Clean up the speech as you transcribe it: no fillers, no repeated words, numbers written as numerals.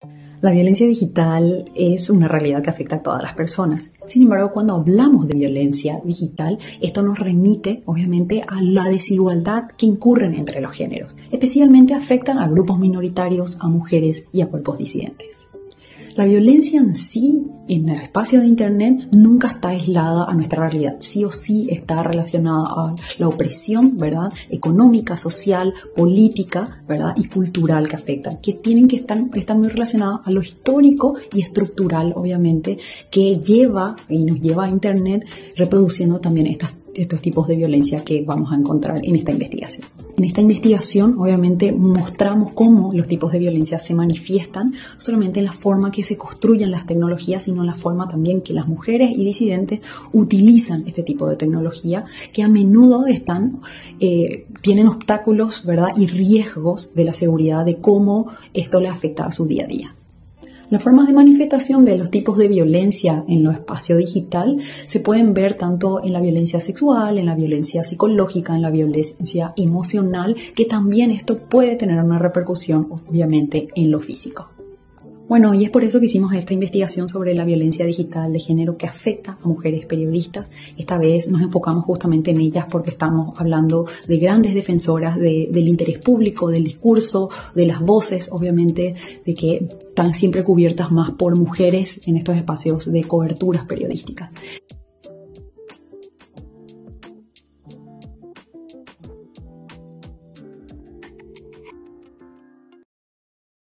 La violencia digital es una realidad que afecta a todas las personas. Sin embargo, cuando hablamos de violencia digital, esto nos remite, obviamente, a la desigualdad que incurren entre los géneros. Especialmente afectan a grupos minoritarios, a mujeres y a cuerpos disidentes. La violencia en sí, en el espacio de Internet, nunca está aislada a nuestra realidad. Sí o sí está relacionada a la opresión, ¿verdad? Económica, social, política, ¿verdad? Y cultural que afectan, que tienen que estar muy relacionadas a lo histórico y estructural, obviamente, que lleva y nos lleva a Internet reproduciendo también estos tipos de violencia que vamos a encontrar en esta investigación. En esta investigación, obviamente, mostramos cómo los tipos de violencia se manifiestan, no solamente en la forma que se construyen las tecnologías, sino en la forma también que las mujeres y disidentes utilizan este tipo de tecnología, que a menudo tienen obstáculos, ¿verdad? Y riesgos de la seguridad, de cómo esto les afecta a su día a día. Las formas de manifestación de los tipos de violencia en los espacios digital se pueden ver tanto en la violencia sexual, en la violencia psicológica, en la violencia emocional, que también esto puede tener una repercusión, obviamente, en lo físico. Bueno, y es por eso que hicimos esta investigación sobre la violencia digital de género que afecta a mujeres periodistas. Esta vez nos enfocamos justamente en ellas porque estamos hablando de grandes defensoras del interés público, del discurso, de las voces, obviamente, de que están siempre cubiertas más por mujeres en estos espacios de coberturas periodísticas.